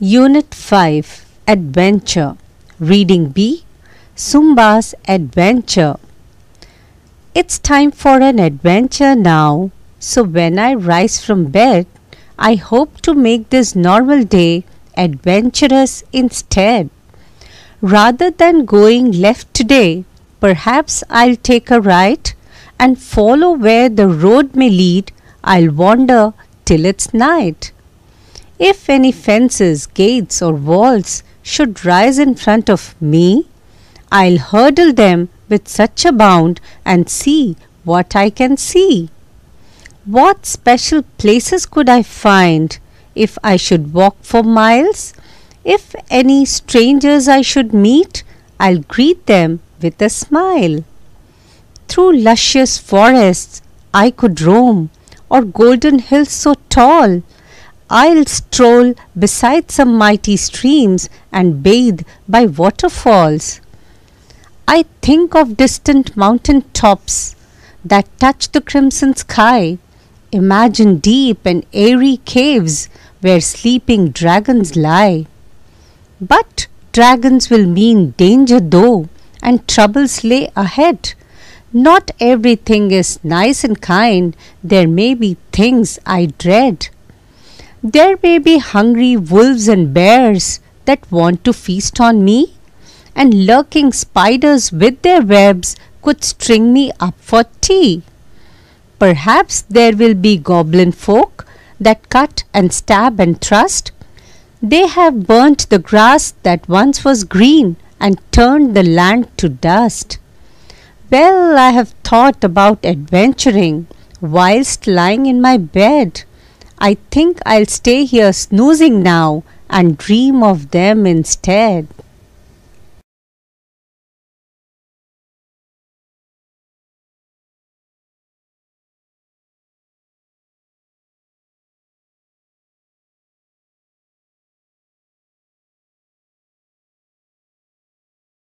Unit 5 Adventure Reading B Sumba's Adventure. It's time for an adventure now, so when I rise from bed, I hope to make this normal day adventurous instead. Rather than going left today, perhaps I'll take a right and follow where the road may lead. I'll wander till it's night. If any fences, gates, or walls should rise in front of me, I'll hurdle them with such a bound and see what I can see. What special places could I find if I should walk for miles? If any strangers I should meet, I'll greet them with a smile. Through luscious forests I could roam, or golden hills so tall, I'll stroll beside some mighty streams and bathe by waterfalls. I think of distant mountain tops that touch the crimson sky. Imagine deep and airy caves where sleeping dragons lie. But dragons will mean danger though, and troubles lay ahead. Not everything is nice and kind. There may be things I dread. There may be hungry wolves and bears that want to feast on me, and lurking spiders with their webs could string me up for tea. Perhaps there will be goblin folk that cut and stab and thrust. They have burnt the grass that once was green and turned the land to dust. Well, I have thought about adventuring whilst lying in my bed. I think I'll stay here snoozing now and dream of them instead.